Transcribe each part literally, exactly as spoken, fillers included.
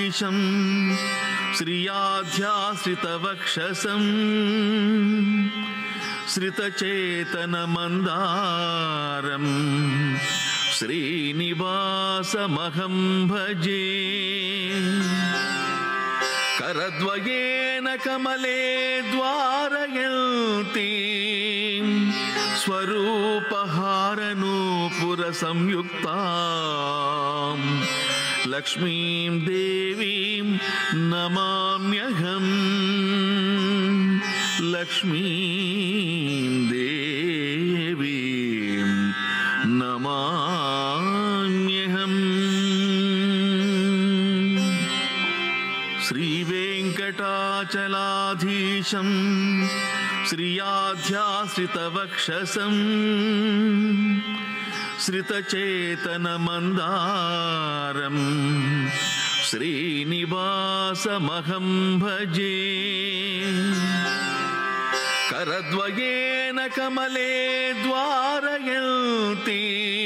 శ్రీవేంకటాచలాధీశం శ్రియాధ్యాశ్రితవక్షసం శ్రితచేతనమందారం శ్రీనివాసమహం భజే. కరద్వయేన కమలే ద్వారయంతి స్వరూపహారనూపుర సంయుక్తాం లక్ష్మీం దేవీం నమామ్యహం. లక్ష్మీం దేవీం నమామ్యహం. శ్రీవేంకటాచలాధీశం శ్రియాధ్యాశ్రితవక్షసం శ్రితచేతనమందారం శ్రీనివాసమహం భజే. కరద్వయేన కమలే ద్వారయంతి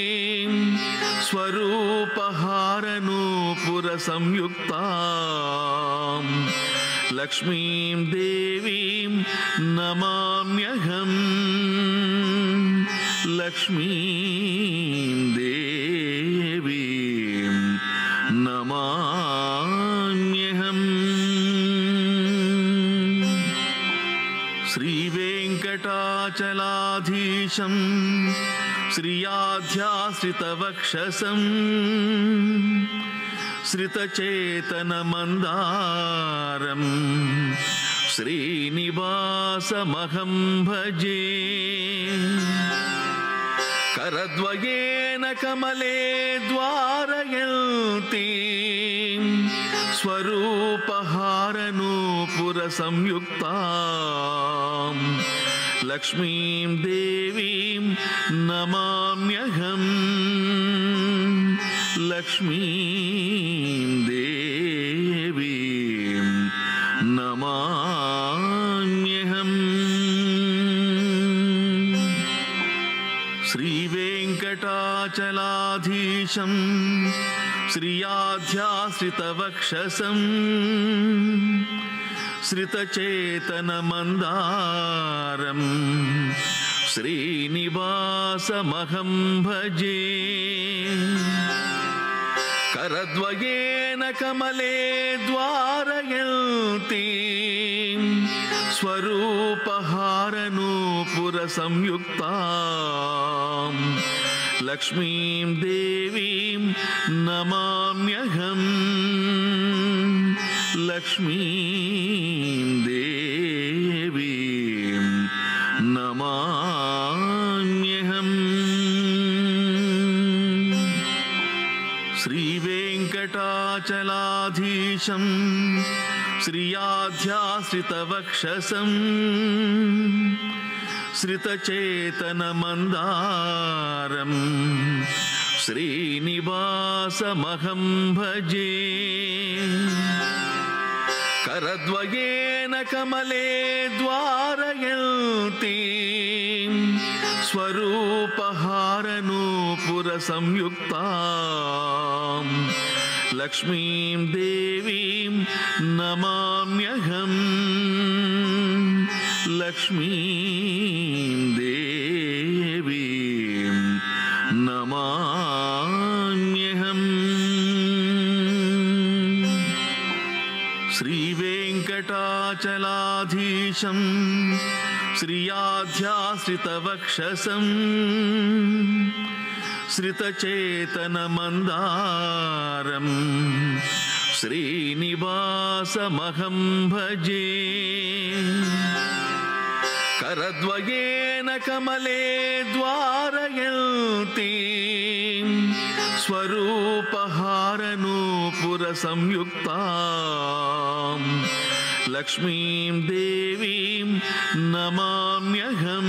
స్వరూపహారనూపుర సంయుక్తాం లక్ష్మీం దేవీం నమామ్యహం. లక్ష్మీం దేవీం నమామ్యహం. శ్రీవేంకటాచలాధీశం శ్రియాధ్యాశ్రితవక్షసం శ్రితచేతనమందారం శ్రీనివాసమహం భజే. కరద్వయేన కమలే ద్వారయంతి స్వరూపహారనూపుర సంయుక్తాం లక్ష్మీం దేవీం నమామ్యహం. లక్ష్మీం దేవీం నమామ్యహం. శ్రీవేంకటాచలాధీశం శ్రియాధ్యాశ్రితవక్షసం శ్రితచేతనమందారం శ్రీనివాసమహం భజే. కరద్వయేన కమలే ద్వారయంతి స్వరూపహారనూపుర సంయుక్తాం లక్ష్మీం దేవీం నమామ్యహం. లక్ష్మీం దేవీం నమామ్యహం. శ్రీవేంకటాచలాధీశం శ్రియాధ్యాశ్రితవక్షసం శ్రితచేతనమందారం శ్రీనివాసమహం భజే. కరద్వయేన కమలే ద్వారయంతి స్వరూపహారనూపుర సంయుక్తాం లక్ష్మీం దేవీం నమామ్యహం. లక్ష్మీం దేవీం నమామ్యహం. శ్రీవేంకటాచలాధీశం శ్రియాధ్యాశ్రితవక్షసం శ్రితచేతనమందారం శ్రీనివాసమహం భజే. కరద్వయేన కమలే ద్వారయంతి స్వరూపహారనూపుర సంయుక్తాం లక్ష్మీం దేవీం నమామ్యహం.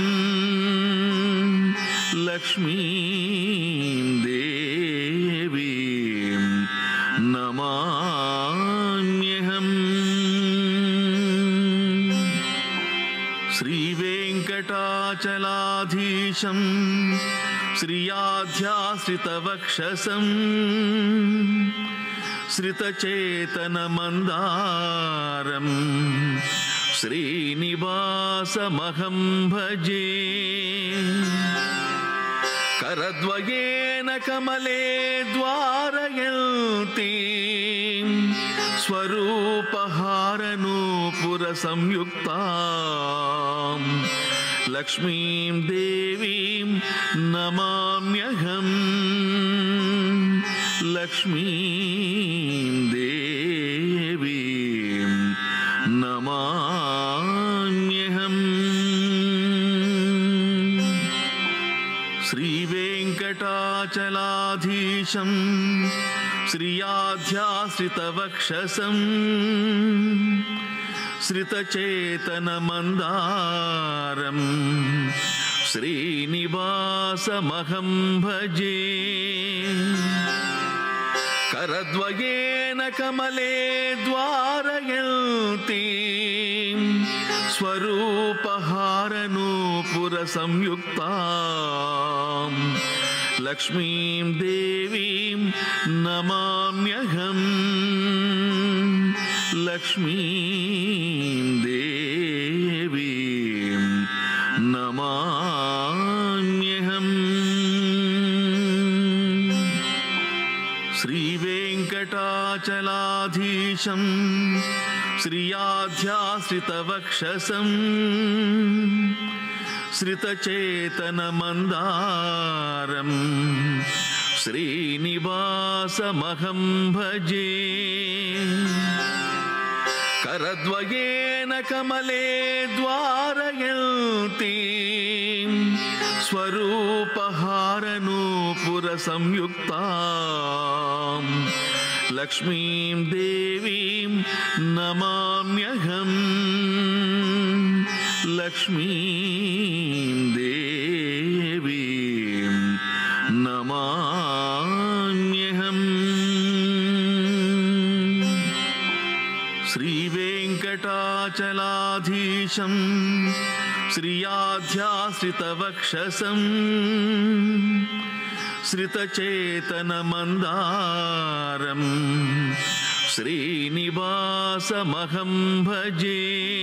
లక్ష్మీం దేవీం నమామ్యహం. శ్రీవేంకటాచలాధీశం శ్రియాధ్యాశ్రితవక్షసం श्रितचेतनमन्दारं श्रीनिवासमहं भजे। करद्वयेन कमले द्वारयन्तीं स्वरूपहारनूपुरसंयुक्तां लक्ष्मीं देवीं नमाम्यहम्। लक्ष्मीं देवीं नमाम्यहम्। श्रीवेङ्कटाचलाधीशं श्रियाध्याश्रितवक्षसं श्रितचेतनमन्दारं श्रीनिवासमहं भजे। करद्वयेन कमले द्वारयन्तीं स्वरूपहारनूपुरसंयुक्तां लक्ष्मीं देवीं नमाम्यहम्। लक्ष्मीं देवीं नमाम्यहम्। श्रीवेङ्कटाचलाधीशं श्रियाध्याश्रितवक्षसं श्रितचेतनमन्दारं श्रीनिवासमहं भजे। करद्वयेन कमले द्वारयन्तीं स्वरूपहारनूपुरसंयुक्तां लक्ष्मीं देवीं नमाम्यहम्। लक्ष्मीं देवीं नमाम्यहम्। श्रीवेङ्कटाचलाधीशं श्रियाध्याश्रितवक्षसं श्रितचेतनमन्दारं श्रीनिवासमहं भजे।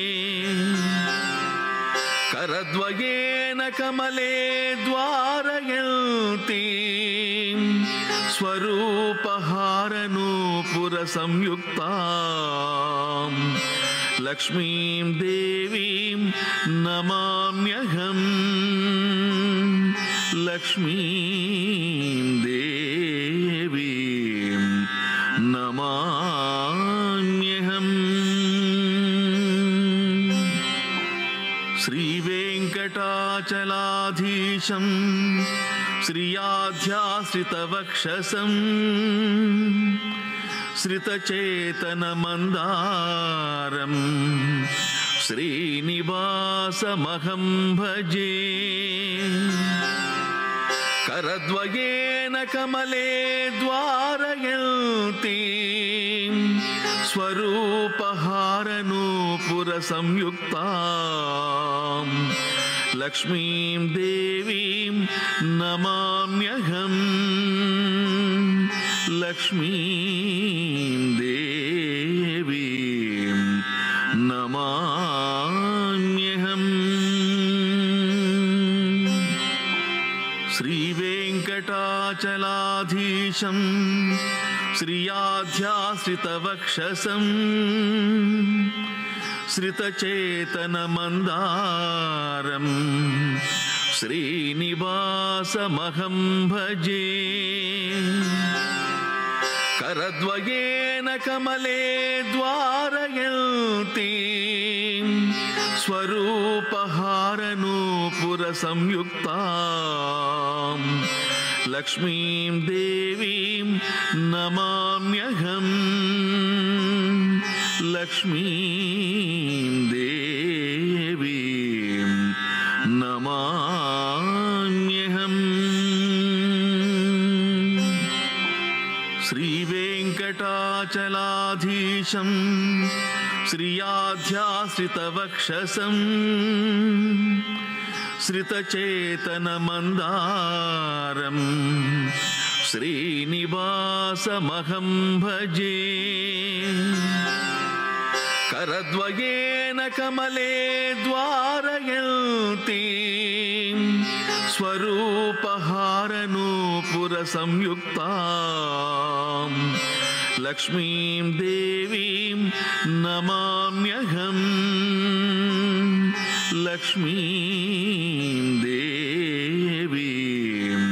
करद्वयेन कमले द्वारयन्तीं स्वरूपहारनूपुरसंयुक्तां लक्ष्मीं देवीं नमाम्यहम्। लक्ष्मीं देवीं नमाम्यहम्। श्रीवेङ्कटाचलाधीशं श्रियाध्याश्रितवक्षसं श्रितचेतनमन्दारं श्रीनिवासमहं भजे। करद्वयेन कमले द्वारयन्तीं स्वरूपहारनूपुरसंयुक्तां लक्ष्मीं देवीं नमाम्यहम्। लक्ष्मीं देवीं नमाम्यहम्। श्रीवेङ्कटाचलाधीशं श्रियाध्याश्रितवक्षसं श्रितचेतनमन्दारं श्रीनिवासमहं भजे। करद्वयेन कमले द्वारयन्तीं स्वरूपहारनूपुरसंयुक्तां लक्ष्मीं देवीं नमाम्यहम्। लक्ष्मीं देवीं नमाम्यहम्। श्रीवेङ्कटाचलाधीशं श्रियाध्याश्रितवक्षसं श्रितचेतनमन्दारं శ్రీనివాసమహం భజే. కరద్వయేన కమలే ద్వారయంతి స్వరూపహారనూపుర సంయుక్తాం లక్ష్మీం దేవీం నమామ్యహం. లక్ష్మీం దేవీం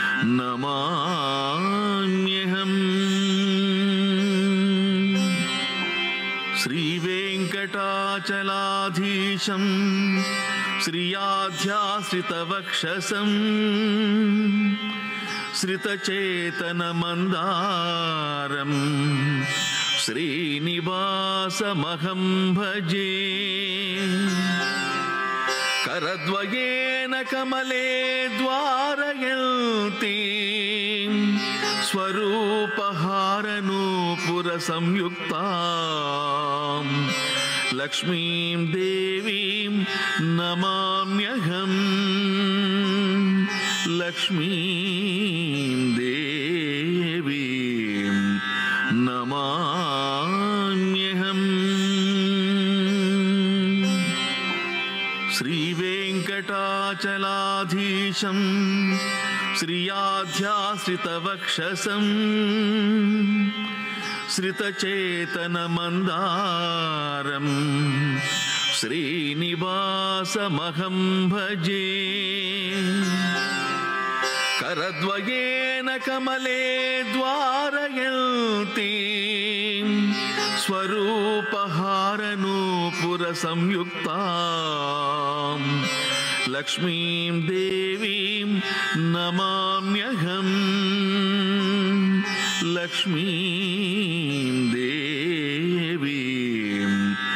నమామ్యహం. శ్రీవేంకటాచలాధీశం శ్రియాధ్యాశ్రితవక్షసం శ్రితచేతనమందారం శ్రీనివాసమహం భజే. కరద్వయేన కమలే ద్వారయంతి స్వరూపహారనూపుర సంయుక్తాం లక్ష్మీం దేవీం నమామ్యహం. లక్ష్మీం దేవీం నమామ్యహం. శ్రీవేంకటాచలాధీశం శ్రియాధ్యాశ్రితవక్షసం శ్రితచేతనమందారం శ్రీనివాసమహం భజే. కరద్వయేన కమలే ద్వారయంతి స్వరూపహారనూపుర సంయుక్తాం లక్ష్మీం దేవీం నమామ్యహం. లక్ష్మీం దేవీం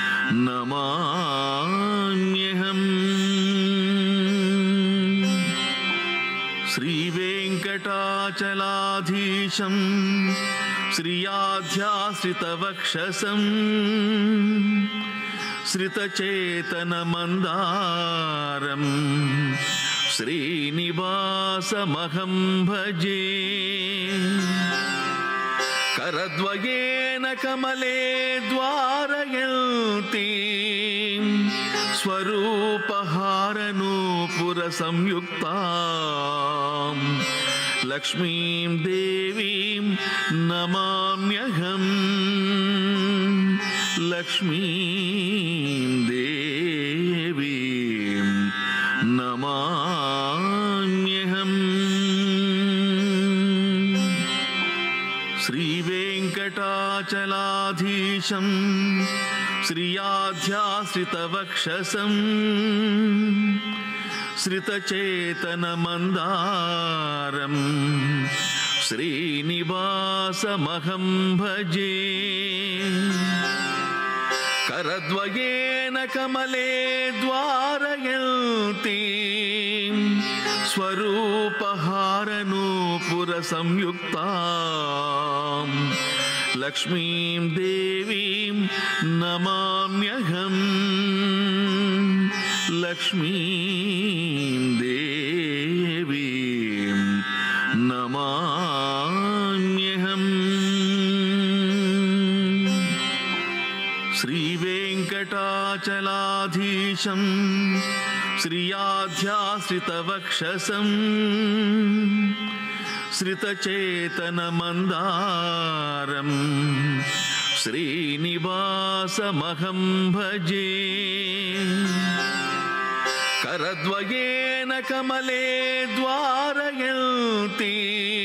నమామ్యహం. శ్రీవేంకటాచలాధీశం శ్రియాధ్యాశ్రితవక్షసం శ్రితచేతనమందారం శ్రీనివాసమహం భజే. కరద్వయేన కమలే ద్వారయంతి స్వరూపహారనూపుర సంయుక్తాం లక్ష్మీం దేవీం నమామ్యహం. లక్ష్మీం దేవీం నమామ్యహం. శ్రీవేంకటాచలాధీశం శ్రియాధ్యాశ్రితవక్షసం శ్రితచేతనమందారం శ్రీనివాసమహం భజే. కరద్వయేన కమలే ద్వారయంతి స్వరూపహారనూపుర సంయుక్తాం లక్ష్మీం దేవీం నమామ్యహం. లక్ష్మీం దేవీం నమామ్యహం. శ్రీవేంకటాచలాధీశం శ్రియాధ్యాశ్రితవక్షసం శ్రితచేతనమందారం శ్రీనివాసమహం భజే. కరద్వయేన కమలే ద్వారయంతి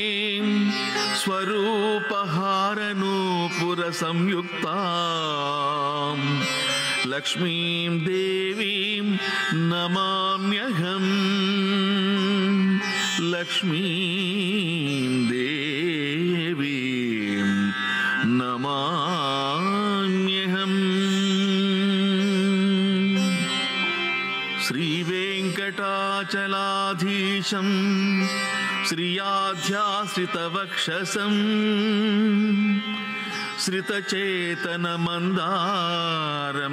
స్వరూపహారనూపుర సంయుక్తాం లక్ష్మీం దేవీం నమామ్యహం. లక్ష్మీం దేవీం నమామ్యహం. శ్రీవేంకటాచలాధీశం శ్రియాధ్యాశ్రితవక్షసం శ్రితచేతనమందారం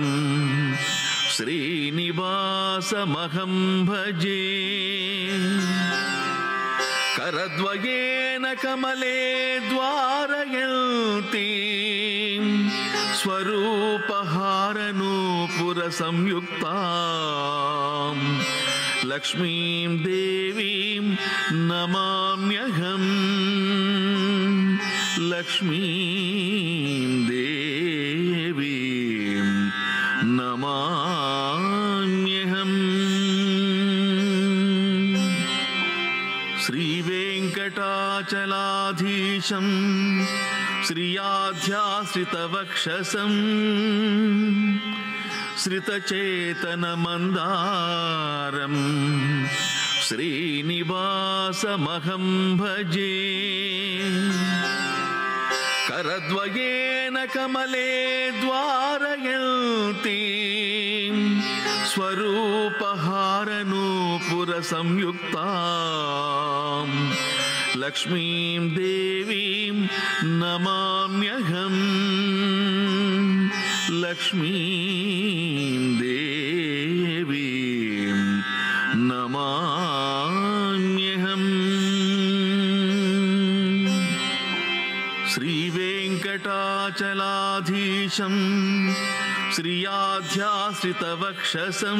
శ్రీనివాసమహం భజే. करद्वयेन कमले द्वारयन्ती स्वरूपहारनूपुरसंयुक्तां लक्ष्मीं देवीं नमाम्यहम् लक्ष्मीं देवीं नमाम्यहम्। श्रीवेङ्कटाचलाधीशं श्रियाध्याश्रितवक्षसं श्रितचेतनमन्दारं श्रीनिवासमहं भजे। करद्वयेन कमले द्वारयन्ती स्वरूपहारनूपुरसंयुक्तां लक्ष्मीं देवीं नमाम्यहम् लक्ष्मीं देवीं नमाम्यहम्। श्रीवेङ्कटाचलाधीशं श्रियाध्याश्रितवक्षसं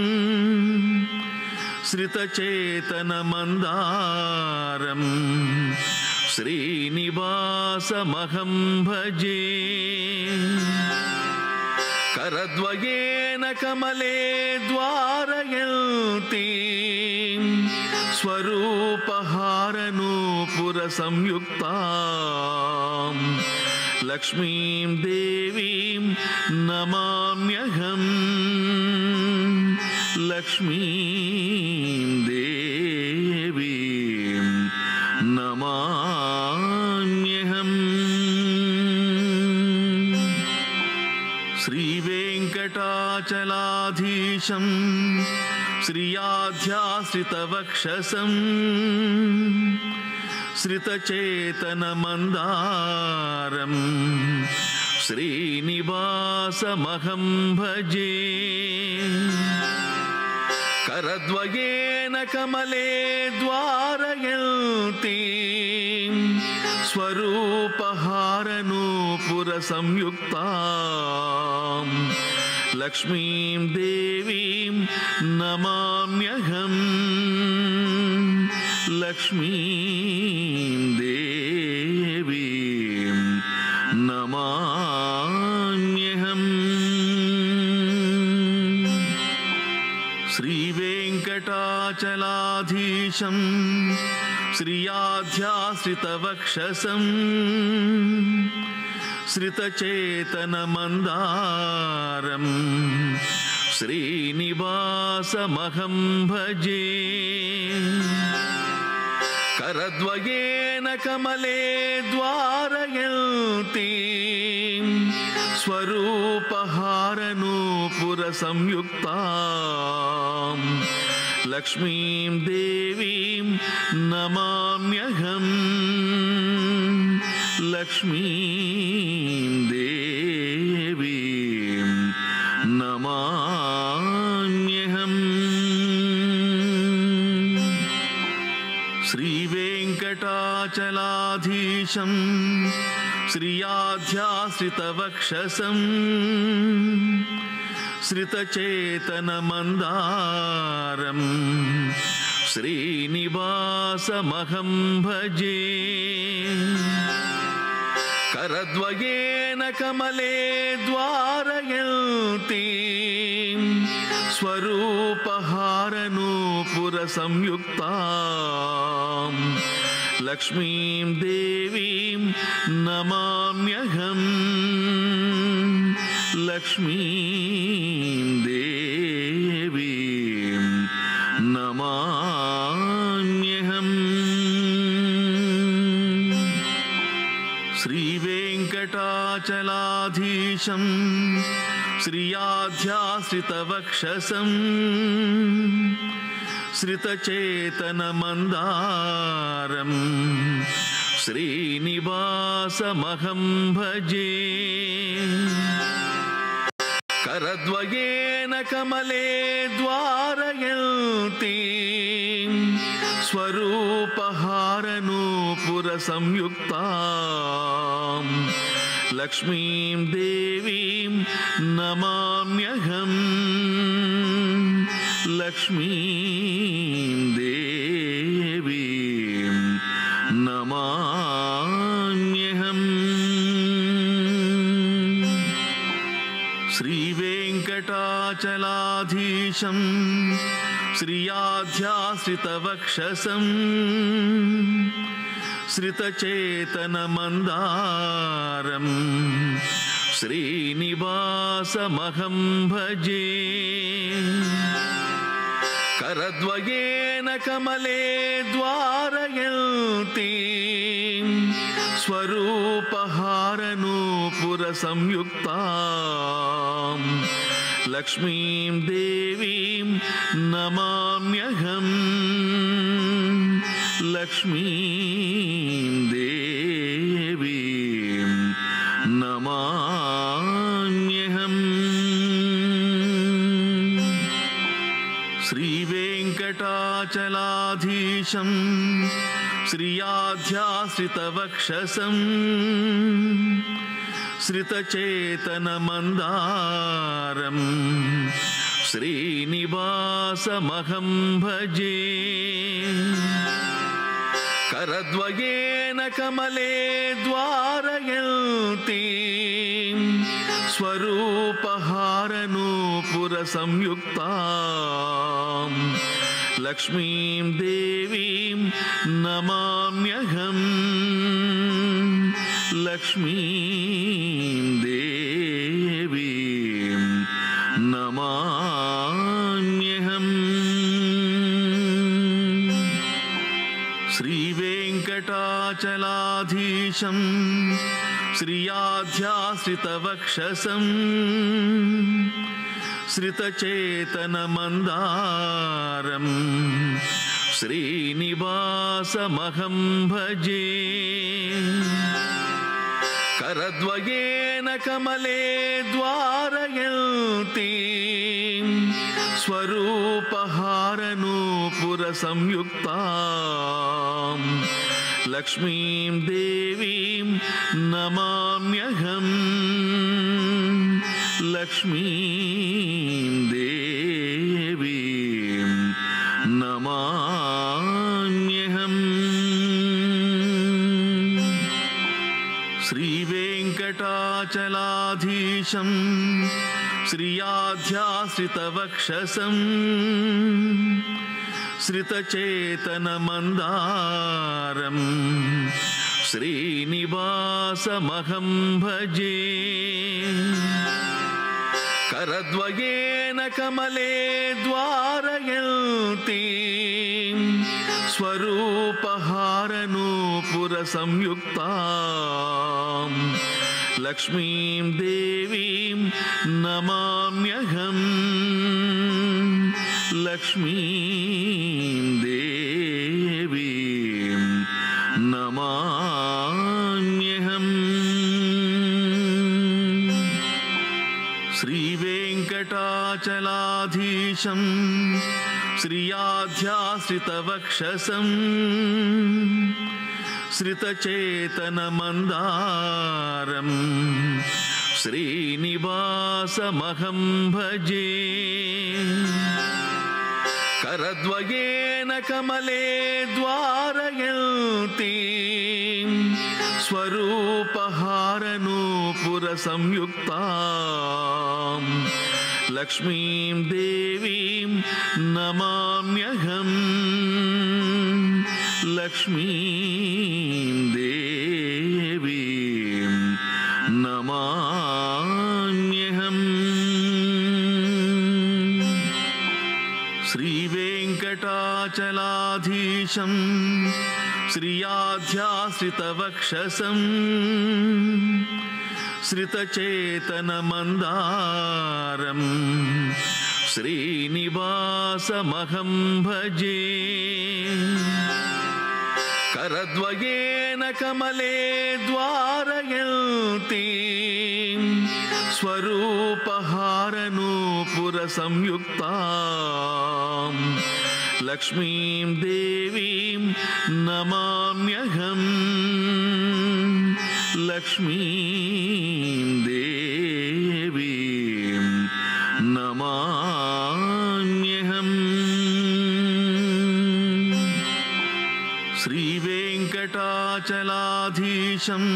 श्रितचेतनमन्दारं श्रीनिवासमहं भजे। करद्वयेन कमले द्वारयन्ती स्वरूपहारनूपुरसंयुक्तां लक्ष्मीं देवीं नमाम्यहम् लक्ष्मीं देवीं नमाम्यहम्। श्रीवेङ्कटाचलाधीशं श्रियाध्याश्रितवक्षसं श्रितचेतनमन्दारं श्रीनिवासमहं भजे। करद्वयेन कमले द्वारयन्ती स्वरूपहारनूपुरसंयुक्तां लक्ष्मीं देवीं नमाम्यहम् लक्ष्मीं देवीं नमाम्यहम्। श्रीवेङ्कटाचलाधीशं श्रियाध्याश्रितवक्षसं श्रितचेतनमन्दारं श्रीनिवासमहं भजे। करद्वयेन कमले द्वारयन्ती स्वरूपहारनूपुरसंयुक्तां लक्ष्मीं देवीं नमाम्यहम् लक्ष्मीं देवीं नमाम्यहम्। श्रीवेङ्कटाचलाधीशं श्रियाध्याश्रितवक्षसं श्रितचेतनमन्दारं श्रीनिवासमहं भजे। करद्वयेन कमले द्वारयन्ती स्वरूपहारनूपुरसंयुक्तां लक्ष्मीं देवीं नमाम्यहम् लक्ष्मीं देवीं नमाम्यहम्। श्रीवेङ्कटाचलाधीशं श्रियाध्याश्रितवक्षसं श्रितचेतनमन्दारं श्रीनिवासमहं भजे। करद्वयेन कमले द्वारयन्ती స్వరూపహారనూపుర సంయుక్తాం లక్ష్మీం దేవీం నమామ్యహం లక్ష్మీం దేవీం నమామ్యహం. శ్రీవేంకటాచలాధీశం శ్రియాధ్యాశ్రితవక్షసం శ్రితచేతనమందారం శ్రీనివాసమహం భజే. కరద్వయేన కమలే ద్వారయంతి స్వరూపహారనూపుర సంయుక్తాం లక్ష్మీం దేవీం నమామ్యహం లక్ష్మీం దేవీం నమామ్యహం. శ్రీవేంకటాచలాధీశం శ్రియాధ్యాశ్రితవక్షసం శ్రితచేతనమందారం శ్రీనివాసమహం భజే. కరద్వయేన కమలే ద్వారయంతి స్వరూపహారనూపుర సంయుక్తాం లక్ష్మీం దేవీం నమామ్యహం లక్ష్మీం దేవీం నమామ్యహం. శ్రీవేంకటాచలాధీశం శ్రియాధ్యాశ్రితవక్షసం శ్రితచేతనమందారం శ్రీనివాసమహం భజే. కరద్వయేన కమలే ద్వారయంతి స్వరూపహారనూపుర సంయుక్తాం లక్ష్మీం దేవీం నమామ్యహం లక్ష్మీం దేవీం నమామ్యహం. శ్రీవేంకటాచలాధీశం శ్రియాధ్యాశ్రితవక్షసం శ్రితచేతనమందారం శ్రీనివాసమహం భజే. కరద్వయేన కమలే ద్వారయంతి స్వరూపహారనూపుర సంయుక్తాం లక్ష్మీం దేవీం నమామ్యహం లక్ష్మీం దేవీం నమామ్యహం. శ్రీవేంకటాచలాధీశం శ్రియాధ్యాశ్రితవక్షసం శ్రితచేతనమందారం శ్రీనివాసమహం భజే. కరద్వయేన కమలే ద్వారయంతి స్వరూపహారనూపుర సంయుక్తాం లక్ష్మీం దేవీం నమామ్యహం లక్ష్మీం దేవీం నమామ్యహం. శ్రీవేంకటాచలాధీశం శ్రియాధ్యాశ్రితవక్షసం శ్రితచేతనమందారం శ్రీనివాసమహం భజే. కరద్వయేన కమలే ద్వారయంతి స్వరూపహారనూపుర సంయుక్తాం లక్ష్మీం దేవీం నమామ్యహం లక్ష్మీం దేవీం నమామ్యహం శ్రీవేంకటాచలాధీశం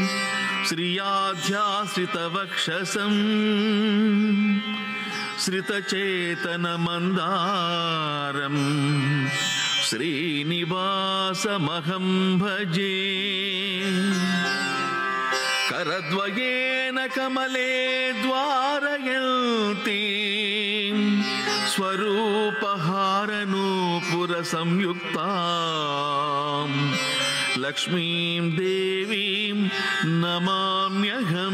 శ్రియాధ్యాశ్రితవక్షసం శ్రితచేతనమందారం శ్రీనివాసమహం భజే కరద్వయేన కమలే ద్వారయంతి స్వరూపహారనూపురసంయుక్తాం లక్ష్మీం దేవీం నమామ్యహం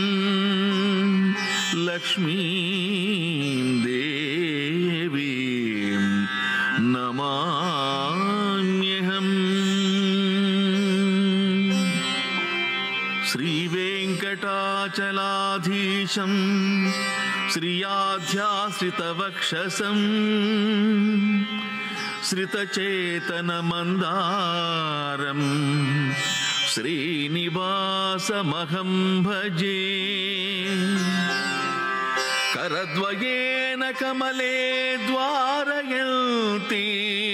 లక్ష్మీం దేవీం నమామ్యహం శ్రీవేంకటాచలాధీశం శ్రియాధ్యాశ్రితవక్షసం శ్రితచేతనమందారం శ్రీనివాసమహం భజే కరద్వయేన కమలే ద్వారయంతి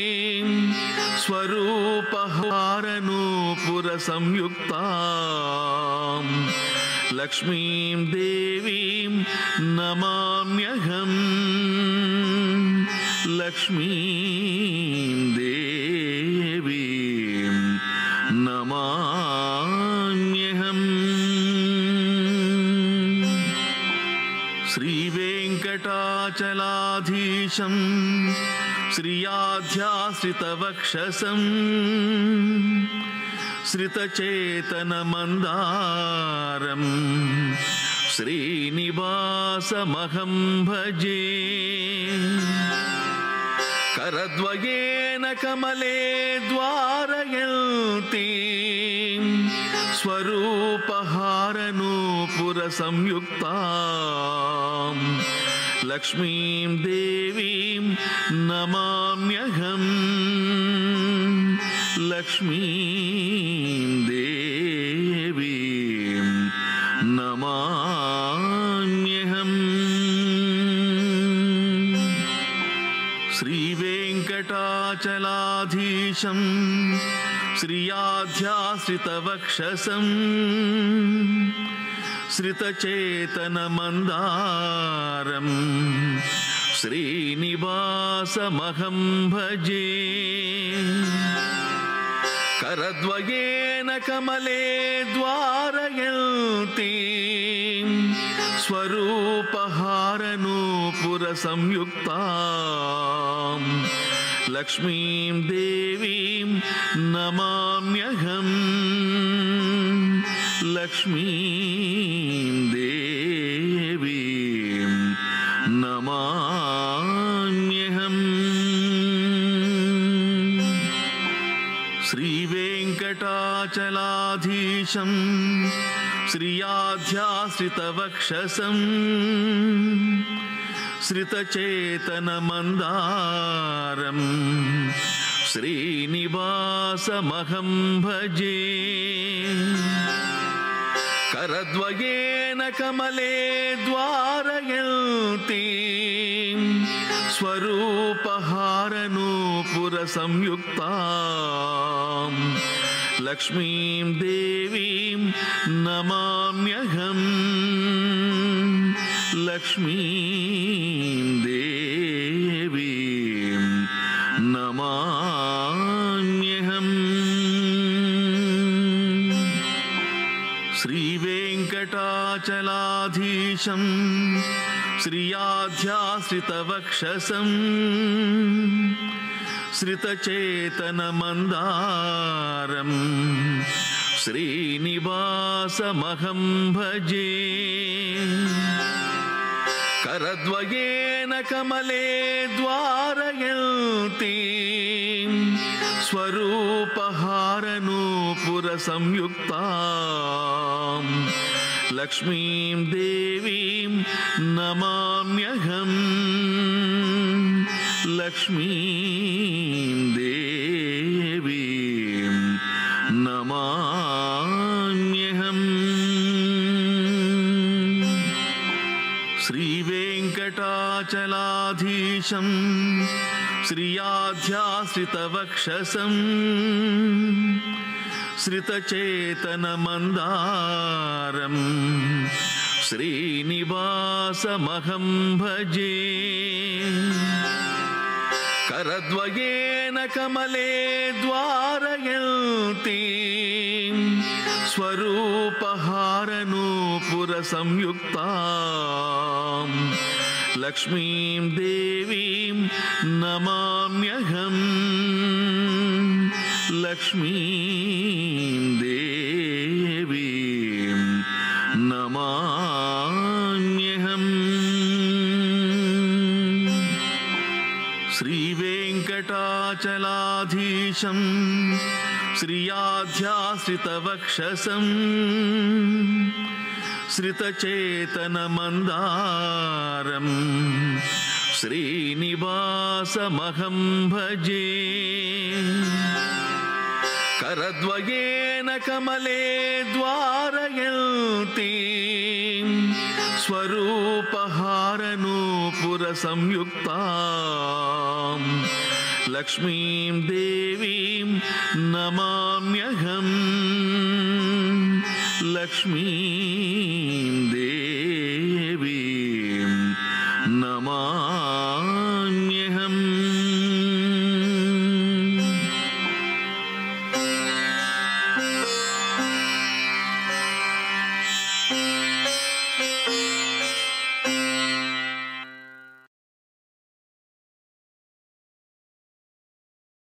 స్వరూపహారనూపురసంయుక్తాం లక్ష్మీం దేవీం నమామ్యహం లక్ష్మీం దేవీం నమామ్యహం శ్రీవేంకటాచలాధీశం శ్రియాధ్యాశ్రితవక్షసం శ్రితచేతనమందారం శ్రీనివాసమహం భజే కరద్వయేన కమలే ద్వారయంతి స్వరూపహారనూపురసంయుక్తాం లక్ష్మీం దేవీం నమామ్యహం లక్ష్మీం దేవీం నమామ్యహం శ్రీవేంకటాచలాధీశం శ్రియాధ్యాశ్రితవక్షసం శ్రితచేతనమందారం శ్రీనివాసమహం భజే కరద్వయేన కమలే ద్వారయంతి స్వరూపహారనూపురసంయుక్తాం లక్ష్మీం దేవీం నమామ్యహం లక్ష్మీం దేవీం నమామ్యహం శ్రీవేంకటాచలాధీశం శ్రియాధ్యాశ్రితవక్షసం శ్రితచేతనమందారం శ్రీనివాసమహం భజే కరద్వయేన కమలే ద్వారయంతి స్వరూపహారనూపురసంయుక్తాం లక్ష్మీం దేవీం నమామ్యహం లక్ష్మీం దేవీం నమామ్యహం శ్రీవేంకటాచలాధీశం శ్రియాధ్యాశ్రితవక్షసం శ్రితచేతనమందారం శ్రీనివాసమహం భజే కరద్వయేన కమలే ద్వారయంతి స్వరూపహారనూపురసంయుక్తాం లక్ష్మీం దేవీం నమామ్యహం లక్ష్మీం దేవీం నమామ్యహం. శ్రీవేంకటాచలాధీశం శ్రియాధ్యాశ్రితవక్షసం శ్రితచేతనమందారం శ్రీనివాసమహం భజే. కరద్వయేన కమలే ద్వారయంతి స్వరూపహారనూపుర సంయుక్తాం లక్ష్మీం దేవీం నమామ్యహం. లక్ష్మీం దేవీం నమామ్యహం. శ్రీవేంకటాచలాధీశం శ్రియాధ్యాశ్రితవక్షసం శ్రితచేతనమందారం శ్రీనివాసమహం భజే. కరద్వయేన కమలే ద్వారయంతి స్వరూపహారనూపుర సంయుక్తాం లక్ష్మీం దేవీం నమామ్యహం. లక్ష్మీం దేవీం